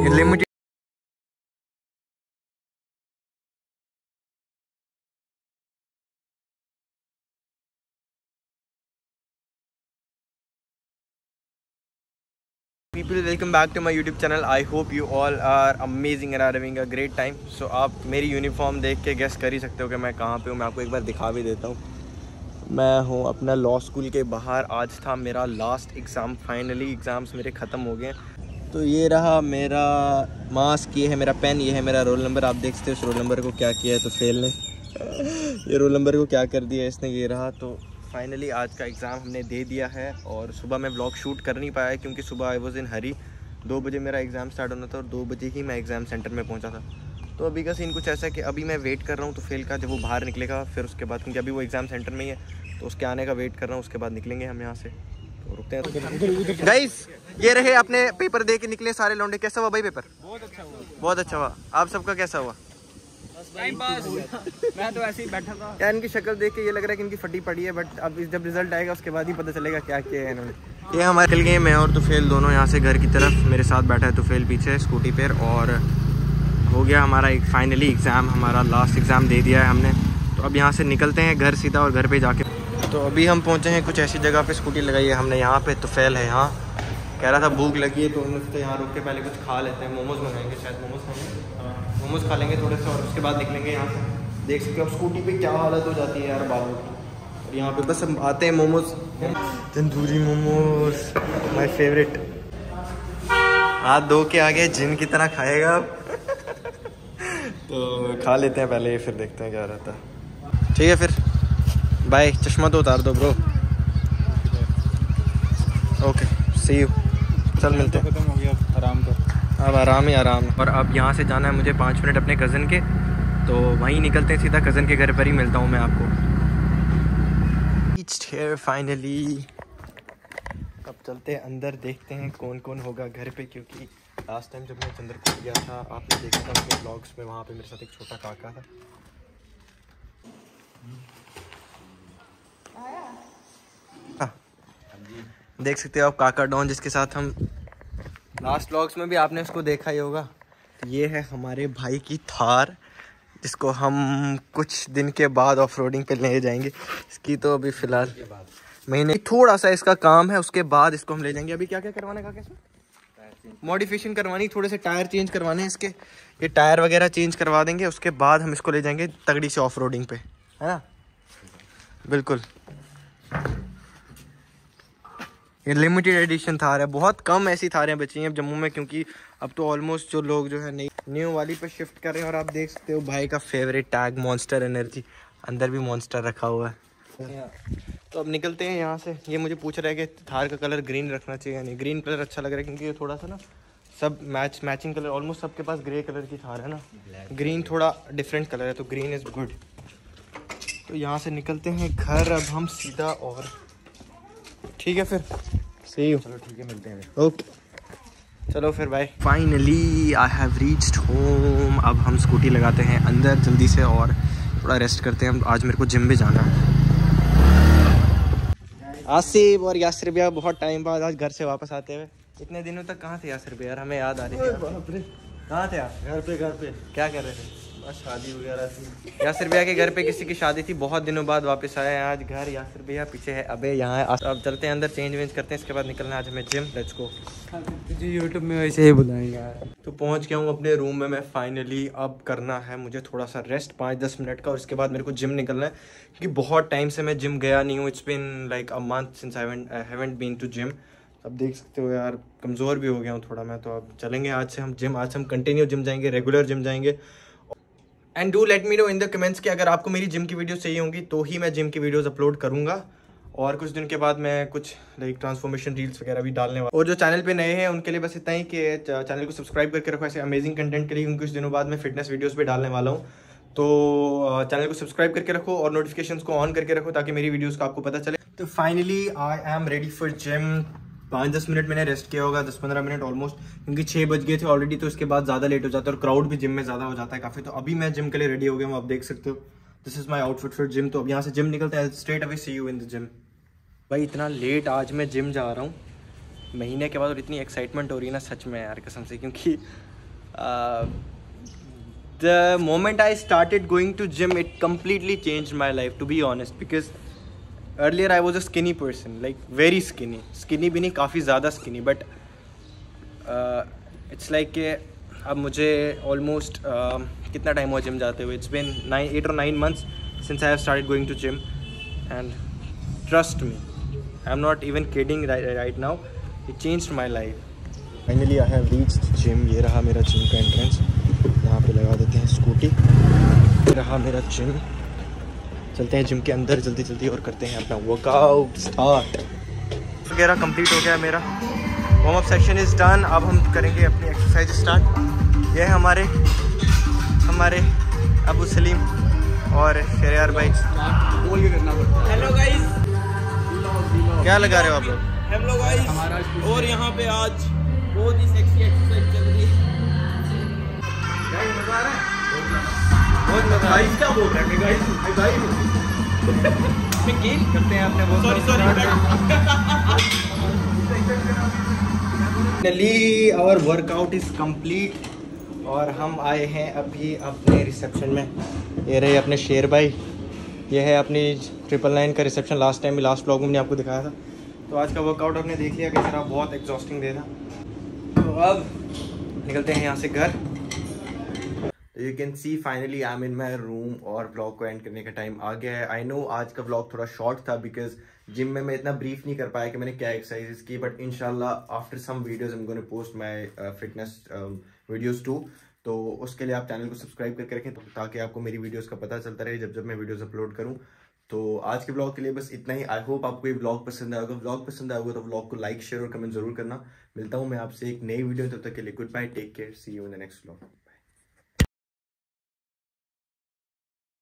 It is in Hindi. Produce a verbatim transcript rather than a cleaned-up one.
Limited people, welcome back to my YouTube channel. I hope you all are amazing and are having a great time. So आप मेरी यूनिफॉर्म देख के गेस कर ही सकते हो कि मैं कहाँ पे हूँ। मैं आपको एक बार दिखा भी देता हूँ। मैं हूँ अपना लॉ स्कूल के बाहर। आज था मेरा लास्ट एग्ज़ाम, फाइनली एग्ज़ाम्स मेरे ख़त्म हो गए। तो ये रहा मेरा मास्क, ये है मेरा पेन, ये है मेरा रोल नंबर। आप देख सकते हो इस रोल नंबर को क्या किया है तो फेल ने ये रोल नंबर को क्या कर दिया है इसने। ये रहा। तो फाइनली आज का एग्ज़ाम हमने दे दिया है। और सुबह मैं व्लॉग शूट कर नहीं पाया क्योंकि सुबह आई वॉज इन हरी। दो बजे मेरा एग्ज़ाम स्टार्ट होना था और दो बजे ही मैं एग्ज़ाम सेंटर में पहुंचा था। तो अभी का सीन कुछ ऐसा है कि अभी मैं वेट कर रहा हूं तो फेल का, जब वो बाहर निकलेगा फिर उसके बाद, क्योंकि अभी वो एग्ज़ाम सेंटर में ही है तो उसके आने का वेट कर रहा हूँ। उसके बाद निकलेंगे हम यहाँ से। तो रुकते हैं गाइस। ये रहे अपने पेपर दे के निकले सारे लौंडे। कैसा हुआ भाई पेपर? बहुत अच्छा हुआ। बहुत अच्छा हुआ। आप सबका कैसा हुआ? Time pass. मैं तो ऐसे ही बैठा था यार, इनकी शक्ल देख के ये लग रहा है कि इनकी फटी पड़ी है, बट अब जब रिजल्ट आएगा उसके बाद ही पता चलेगा क्या किया है इन्होंने। ये हमारे चल गए, मैं और तुफेल दोनों यहाँ से घर की तरफ। मेरे साथ बैठा है तुफेल पीछे स्कूटी पर। और हो गया हमारा एक फाइनली एग्ज़ाम, हमारा लास्ट एग्ज़ाम दे दिया है हमने। तो अब यहाँ से निकलते हैं घर सीधा और घर पे जाके। तो अभी हम पहुँचे हैं कुछ ऐसी जगह पे, स्कूटी लगाई है हमने यहाँ पे। तुफेल है यहाँ, कह रहा था भूख लगी है तो हम तो यहाँ रुक के पहले कुछ खा लेते हैं। मोमोज़ मंगाएंगे, शायद मोमोज़ खाएंगे, मोमोज़ खा लेंगे थोड़े से और उसके बाद निकलेंगे यहाँ से। देख सकते हो अब स्कूटी पे क्या हालत हो जाती है यार बालों की। और यहाँ पे बस हम आते हैं मोमोज़, तंदूरी मोमोज़ माय फेवरेट। हाथ धो के आगे जिन की तरह खाएगा तो खा लेते हैं पहले, फिर देखते हैं क्या रहता है। ठीक है फिर बाय। चश्मा तो उतार दो ब्रो। Okay C you. चल मिलते हैं। खत्म हो गया, आराम कर। अब आराम ही आराम। और अब यहाँ से जाना है मुझे पाँच मिनट अपने कज़न के, तो वहीं निकलते हैं सीधा। कज़न के घर पर ही मिलता हूँ मैं आपको। फाइनली अब चलते हैं अंदर, देखते हैं कौन कौन होगा घर पे। क्योंकि लास्ट टाइम जब मैं चंद्रपुर गया था, आपने देखा था उनके ब्लॉग्स में, वहाँ पे मेरे साथ एक छोटा काका था। हाँ देख सकते हो आप काका डॉन, जिसके साथ हम लास्ट व्लॉग्स में भी आपने उसको देखा ही होगा। ये है हमारे भाई की थार, जिसको हम कुछ दिन के बाद ऑफ रोडिंग पे ले जाएंगे। इसकी तो अभी फ़िलहाल महीने थोड़ा सा इसका काम है, उसके बाद इसको हम ले जाएंगे। अभी क्या क्या करवाना है इसमें? मॉडिफिकेशन करवानी, थोड़े से टायर चेंज करवाने हैं इसके। ये टायर वगैरह चेंज करवा देंगे, उसके बाद हम इसको ले जाएंगे तगड़ी से ऑफ रोडिंग पे, है ना? बिल्कुल। ये लिमिटेड एडिशन थार है, बहुत कम ऐसी थारें बची हैं जम्मू में, क्योंकि अब तो ऑलमोस्ट जो लोग जो है नई न्यू वाली पे शिफ्ट कर रहे हैं। और आप देख सकते हो भाई का फेवरेट टैग मॉन्स्टर एनर्जी, अंदर भी मॉन्स्टर रखा हुआ है। तो अब निकलते हैं यहाँ से। ये मुझे पूछ रहा है कि थार का कलर ग्रीन रखना चाहिए या नहीं। ग्रीन कलर अच्छा लग रहा है क्योंकि ये थोड़ा सा ना सब मैच मैचिंग कलर, ऑलमोस्ट सबके पास ग्रे कलर की थार है ना। ग्रीन थोड़ा डिफरेंट कलर है तो ग्रीन इज़ गुड। तो यहाँ से निकलते हैं घर अब हम सीधा। और ठीक है फिर सी यू। चलो ठीक है, मिलते हैं। ओके चलो फिर bye. Finally I have reached home. अब हम स्कूटी लगाते हैं अंदर जल्दी से और थोड़ा रेस्ट करते हैं। आज मेरे को जिम भी जाना है। आसिफ और यासिर भैया बहुत टाइम बाद आज घर से वापस आते हुए। इतने दिनों तक कहाँ थे यासिर भैया? हमें याद आ रही थी। कहाँ थे आप? घर पे। घर पे क्या कर रहे थे? बस शादी वगैरह थी। यासिर भैया के घर पे किसी की शादी थी, बहुत दिनों बाद वापस आए हैं आज घर। यासिर भैया पीछे है, अबे यहाँ है। अब चलते हैं अंदर, चेंज वेंज करते हैं, इसके बाद निकलना है आज हमें जिम। Let's go. जी यूट्यूब में वैसे ही बुलाएंगे। तो पहुँच गया हूँ अपने रूम में मैं फाइनली। अब करना है मुझे थोड़ा सा रेस्ट, पाँच दस मिनट का, और इसके बाद मेरे को जिम निकलना है क्योंकि बहुत टाइम से मैं जिम गया नहीं हूँ। It's been like a month since I haven't been to gym. अब देख सकते हो यार, कमज़ोर भी हो गया हूँ थोड़ा मैं। तो अब चलेंगे आज से हम जिम। आज हम कंटिन्यू जिम जाएंगे, रेगुलर जिम जाएंगे। And do let me know in the comments कि अगर आपको मेरी जिम की वीडियो चाहिए होंगी तो ही मैं जिम की वीडियोस अपलोड करूँगा। और कुछ दिन के बाद मैं कुछ लाइक ट्रांसफॉर्मेशन रील्स वगैरह भी डालने वाला। और जो चैनल पे नए हैं उनके लिए बस इतना ही कि चैनल को सब्सक्राइब करके रखो ऐसे अमेजिंग कंटेंट के लिए, क्योंकि कुछ दिनों बाद मैं फिटनेस वीडियोस भी डालने वाला हूँ। तो चैनल को सब्सक्राइब करके रखो और नोटिफिकेशंस को ऑन करके रखो ताकि मेरी वीडियोस का आपको पता चले। तो finally I am ready for gym. पाँच दस मिनट मैंने रेस्ट किया होगा, दस पंद्रह मिनट ऑलमोस्ट, क्योंकि छः बज गए थे ऑलरेडी। तो इसके बाद ज़्यादा लेट हो जाता है और क्राउड भी जिम में ज़्यादा हो जाता है काफ़ी। तो अभी मैं जिम के लिए रेडी हो गया हूँ, आप देख सकते हो। This is my outfit for gym. तो अब यहाँ से जिम निकलते हैं, straight away see you in the gym. भाई इतना लेट आज मैं जिम जा रहा हूँ महीने के बाद, और इतनी एक्साइटमेंट हो रही है ना सच में यार कसम से, क्योंकि uh, the moment I started going to gym, it completely changed my life, to be honest, because earlier I was a skinny person, like very skinny skinny भी नहीं, काफ़ी ज़्यादा skinny, but uh, it's like कि अब मुझे almost uh, कितना टाइम हुआ जिम जाते हुए. It's been nine eight or nine months since I have started going to gym, and trust me, I'm not even kidding right, right now, it changed my life. Finally I have reached gym. ये रहा मेरा जिम का एंट्रेंस, यहाँ पे लगा देते हैं स्कूटी. ये रहा मेरा जिम. चलते हैं जिम के अंदर जल्दी जल्दी और करते हैं अपना वर्कआउट स्टार्ट. वगैरह कंप्लीट हो गया मेरा. Warm up section is done. अब हम करेंगे अपनी एक्सरसाइज स्टार्ट. ये है हमारे हमारे अबू सलीम और शरियार भाई. बोल के करना पड़ता है. हेलो गाइस, क्या लगा रहे हो आप लोग? हेलो गाइस, और यहाँ पे आज बहुत ही सेक्सी एक्सरसाइज चल रही है. मजा आ रहा है, बहुत मजा. गाइस क्या बोल रहे हैं गाइस? गाइस करते हैं अपने बहुत. Sorry sorry finally our workout is complete और हम आए हैं अभी अपने रिसेप्शन में. ये रहे अपने शेर भाई. ये है अपनी ट्रिपल नाइन का reception. Last time last vlog में मैंने आपको दिखाया था. तो आज का वर्कआउट आपने देख लिया किस तरह बहुत एग्जॉस्टिंग डे था. तो अब निकलते हैं यहाँ से घर. You can see finally I am in my room और ब्लॉग को एंड करने का टाइम आ गया है. आई नो आज का ब्लॉग थोड़ा शॉर्ट था बिकॉज जिम में मैं इतना ब्रीफ नहीं कर पाया कि मैंने क्या एक्सरसाइजेस की. बट इंशाल्लाह after some videos I am going to post my fitness videos too. तो उसके लिए आप चैनल को सब्सक्राइब करके रखें तो ताकि आपको मेरी वीडियोस का पता चलता रहे जब जब मैं वीडियोस अपलोड करूं. तो आज के ब्लॉग के लिए बस इतना ही. आई होप आपको ये ब्लॉग पसंद आएगा. ब्लॉग पसंद आएगा तो ब्लॉग को लाइक शेयर और कमेंट जरूर करना. मिलता हूँ मैं आपसे एक नई वीडियो. तब तक के लिए good bye, take care, see you in the next blog.